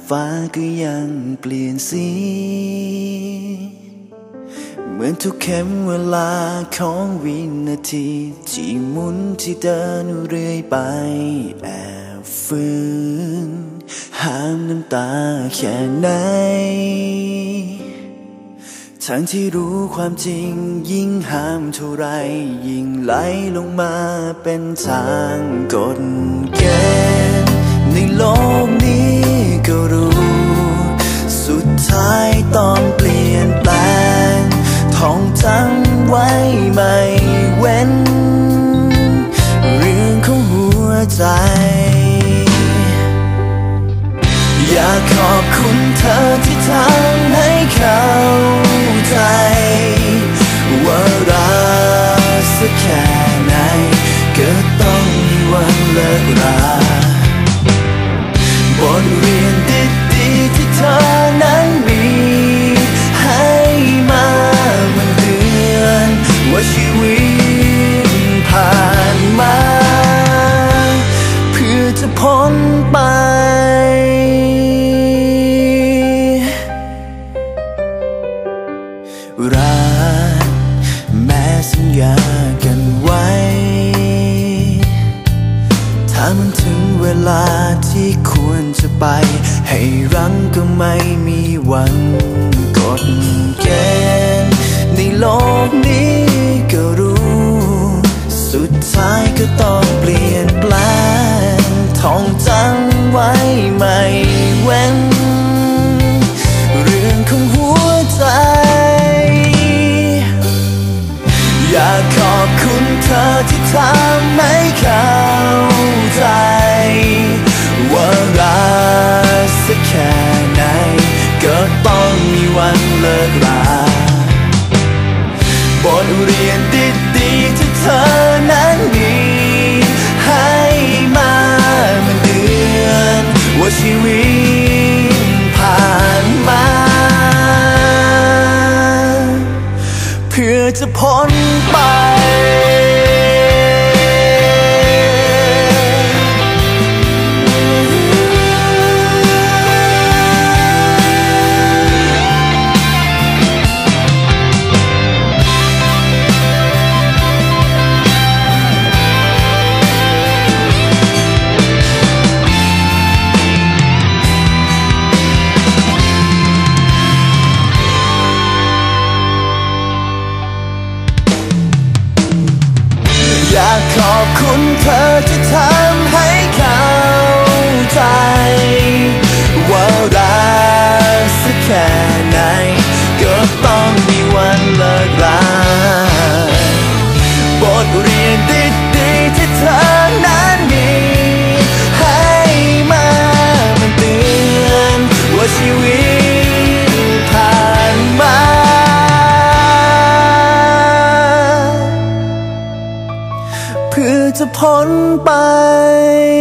ฟ้าก็ยังเปลี่ยนสีเหมือนทุกเข็มเวลาของวินาทีที่หมุนที่เดินเรื่อยไปแอบฝืนห้ามน้ำตาแค่ไหนทั้งที่รู้ความจริงยิ่งห้ามเท่าไรยิ่งไหลลงมาเป็นทางกฎเกณฑ์ในโลกนี้ก็รู้สุดท้ายต้องเปลี่ยนแปลงท่องจำไว้ไม่เว้นเรื่องของหัวใจอยากขอบคุณเธอที่ทำให้เข้าใจว่ารักสักแค่ไหนก็ต้องมีวันเลิกราบทเรียนดีๆที่เธอนั้นมีให้มามันเตือนว่าชีวิตผ่านมาเพื่อจะพ้นไปรักแม้สัญญากันไว้ถ้ามันถึงเวลาที่ควรจะไปให้รั้งก็ไม่มีวันกฎเกณฑ์ในโลกนี้ก็รู้สุดท้ายก็ต้องเปลี่ยนแปลงท่องจำไว้ไม่เว้นเรื่องของหัวใจอยากขอบคุณเธอที่ทำให้เข้าใจว่ารักสักแค่ไหนก็ต้องมีวันเลิกราบทเรียนดีๆที่เธอนั้นมีให้มามันเตือนว่าชีวิตผ่านมาเพื่อจะพ้นไปอยากขอบคุณเธอที่ทำให้เข้าใจว่ารักสักแค่ไหนก็ต้องมีวันเลิกราบทเรียนดีๆที่เธอนั้นมีให้มามันเตือนว่าชีวิตผ่านมาเพื่อจะพ้นไป